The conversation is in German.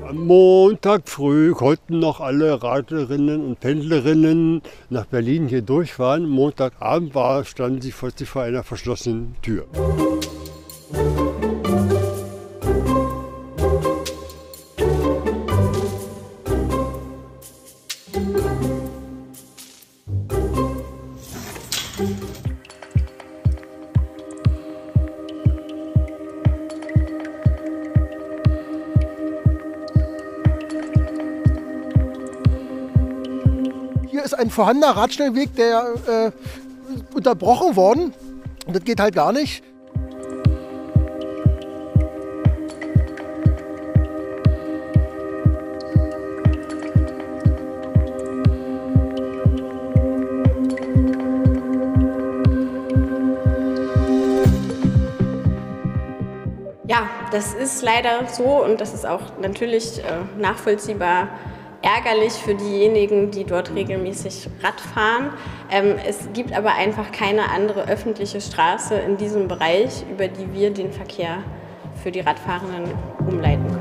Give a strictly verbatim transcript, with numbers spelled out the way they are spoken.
Am Montag früh konnten noch alle Radlerinnen und Pendlerinnen nach Berlin hier durchfahren. Montagabend war, standen sie plötzlich vor einer verschlossenen Tür. Hier ist ein vorhandener Radschnellweg, der äh, unterbrochen worden. Und das geht halt gar nicht. Ja, das ist leider so und das ist auch natürlich äh, nachvollziehbar ärgerlich für diejenigen, die dort regelmäßig Rad fahren. Ähm, es gibt aber einfach keine andere öffentliche Straße in diesem Bereich, über die wir den Verkehr für die Radfahrenden umleiten können.